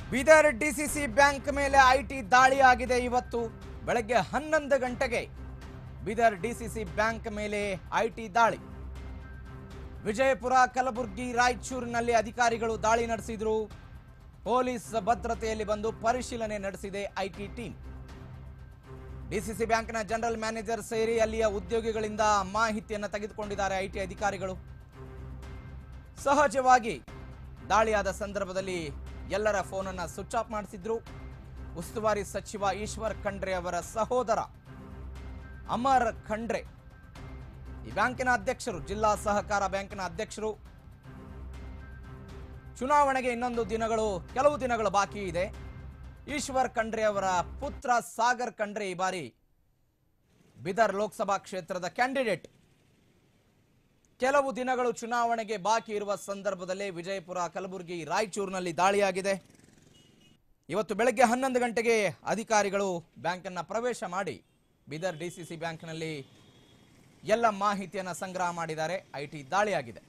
Bidar DCC bank ಮೇಲೆ IT ದಾಳಿ ಆಗಿದೆ। ಇವತ್ತು ಬೆಳಗ್ಗೆ 11 ಗಂಟೆಗೆ ಬೀದರ್ ಡಿಸಿಸಿ ಬ್ಯಾಂಕ್ ಮೇಲೆ ಐಟಿ ದಾಳಿ। ವಿಜಯಪುರ, ಕಲಬುರ್ಗಿ, ರಾಯಚೂರಿನಲ್ಲಿ ಅಧಿಕಾರಿಗಳು ದಾಳಿ ನಡೆಸಿದ್ರು। ಪೊಲೀಸ್ ಭದ್ರತೆಯಲ್ಲಿ ಬಂದು ಪರಿಶೀಲನೆ ನಡೆಸಿದೆ ಐಟಿ ಟೀಮ್। ಡಿಸಿಸಿ ಬ್ಯಾಂಕ್ನ ಜನರಲ್ ಮ್ಯಾನೇಜರ್ ಸೇರಿ ಅಲ್ಲಿಯ ಉದ್ಯೋಗಿಗಳಿಂದ ಮಾಹಿತಿಯನ್ನು ತೆಗೆದುಕೊಂಡಿದ್ದಾರೆ ಐಟಿ ಅಧಿಕಾರಿಗಳು। ಸಹಜವಾಗಿ ದಾಳಿಯಾದ ಸಂದರ್ಭದಲ್ಲಿ ಎಲ್ಲರ ಫೋನ್ ಅನ್ನು ಸ್ವಿಚ್ ಆಫ್ ಮಾಡಿಸಿದ್ರು। ಉಸ್ತುವಾರಿ ಸಚಿವ ಈಶ್ವರ್ ಖಂಡ್ರೆ ಅವರ ಸಹೋದರ ಅಮರ್ ಖಂಡ್ರೆ ಈ ಬ್ಯಾಂಕಿನ ಅಧ್ಯಕ್ಷರು, ಜಿಲ್ಲಾ ಸಹಕಾರ ಬ್ಯಾಂಕಿನ ಅಧ್ಯಕ್ಷರು। ಚುನಾವಣೆಗೆ ಕೆಲವು ದಿನಗಳು ಬಾಕಿ ಇದೆ। ಈಶ್ವರ್ ಖಂಡ್ರೆ ಅವರ ಪುತ್ರ ಸಾಗರ್ ಖಂಡ್ರೆ ಈ ಬಾರಿ ಬೀದರ್ ಲೋಕಸಭಾ ಕ್ಷೇತ್ರದ ಕ್ಯಾಂಡಿಡೇಟ್। ಕೆಲವು ದಿನಗಳು ಚುನಾವಣೆಗೆ ಬಾಕಿ ಇರುವ ಸಂದರ್ಭದಲ್ಲೇ ವಿಜಯಪುರ, ಕಲಬುರಗಿ, ರಾಯಚೂರಿನಲ್ಲಿ ದಾಳಿಯಾಗಿದೆ। ಇವತ್ತು ಬೆಳಗ್ಗೆ 11 ಗಂಟೆಗೆ ಅಧಿಕಾರಿಗಳು ಬ್ಯಾಂಕನ್ನು ಪ್ರವೇಶ ಮಾಡಿ ಬೀದರ್ ಡಿಸಿಸಿ ಬ್ಯಾಂಕ್ನಲ್ಲಿ ಎಲ್ಲ ಮಾಹಿತಿಯನ್ನು ಸಂಗ್ರಹ ಮಾಡಿದ್ದಾರೆ। ಐಟಿ ದಾಳಿಯಾಗಿದೆ।